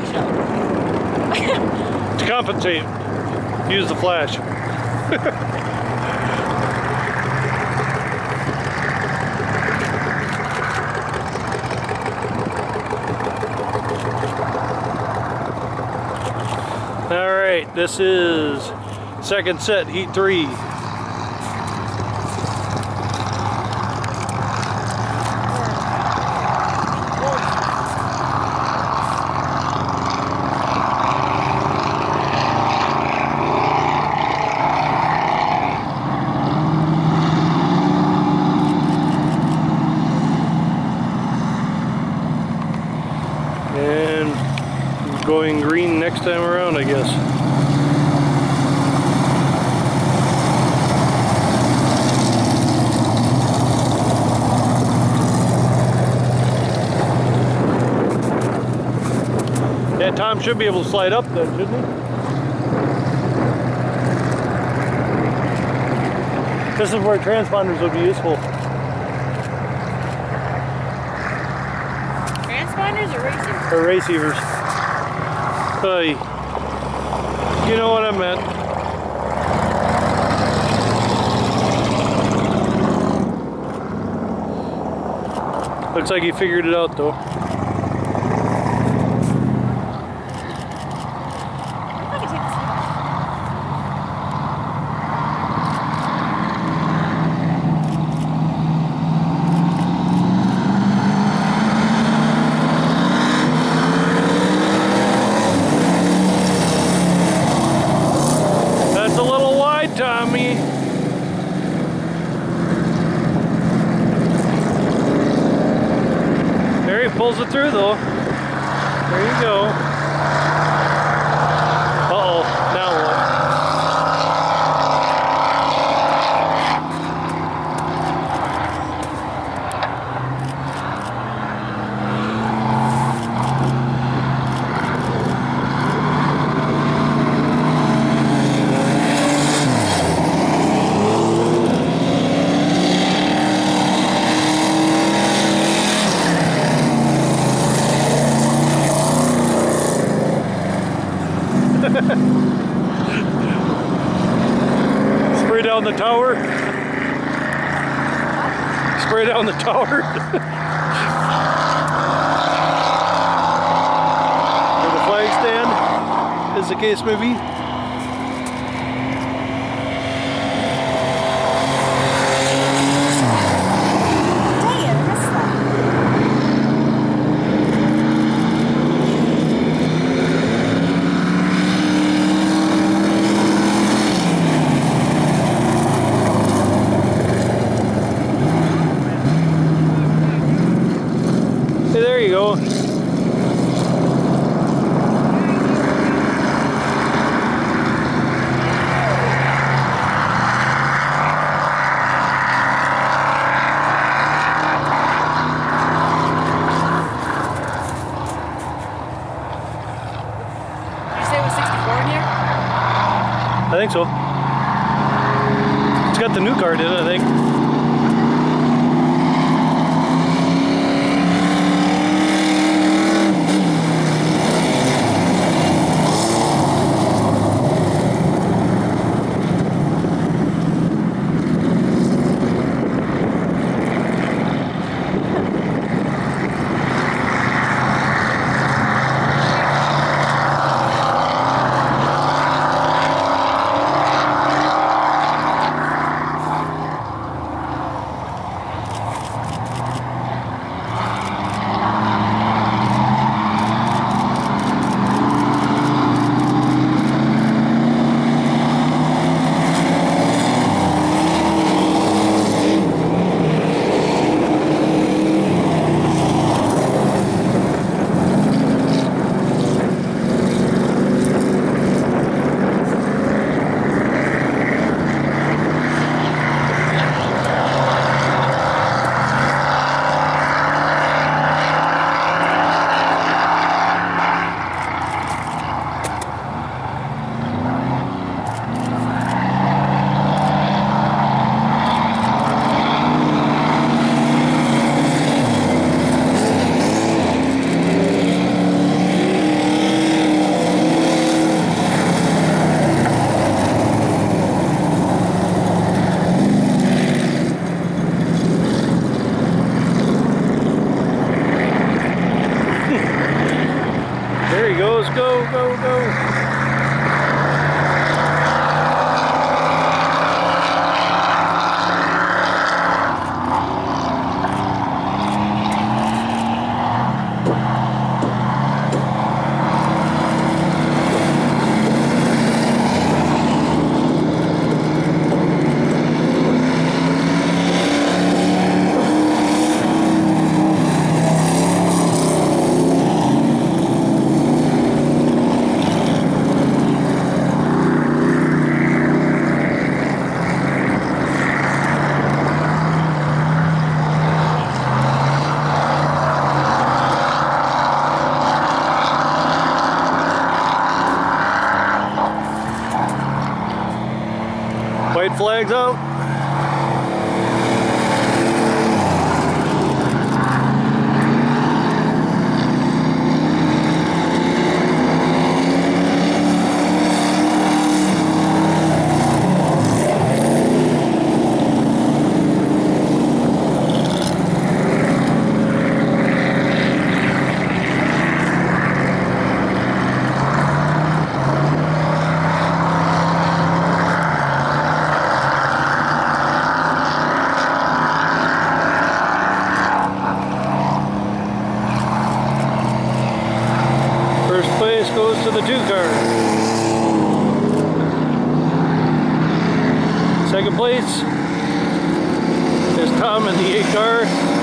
show. To compensate, use the flash. All right, this is second set, heat 3. And going green next time around, I guess. Yeah, Tom should be able to slide up then, shouldn't he? This is where transponders would be useful. Transponders or receivers? Or receivers. You know what I meant. Looks like he figured it out though. Tommy. There, he pulls it through though. There you go. Uh-oh, now what? Spray down the tower. Spray down the tower. Or the flag stand, as the case may be. There you go. Did you say it was 64 in here? I think so. It's got the new card in it, I think. There he goes. Go, go, go. White flags out. First place goes to the 2 car. Second place is Tom in the 8 car.